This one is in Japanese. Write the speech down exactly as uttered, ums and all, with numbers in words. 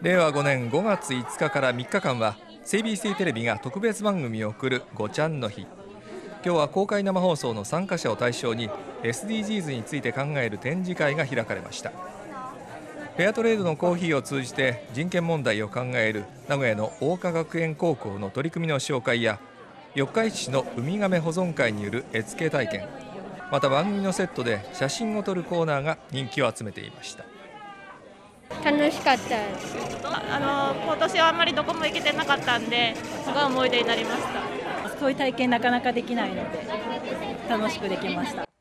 れいわごねんごがついつかからみっかかんは シービーシー テレビが特別番組を送るごちゃんの日。今日は公開生放送の参加者を対象に エスディージーズ について考える展示会が開かれました。フェアトレードのコーヒーを通じて人権問題を考える名古屋の桜花学園高校の取り組みの紹介や、四日市市のウミガメ保存会による絵付け体験、また番組のセットで写真を撮るコーナーが人気を集めていました。 楽しかったです。 あの今年はあんまりどこも行けてなかったんで、すごい思い出になりました。 そういう体験なかなかできないので楽しくできました。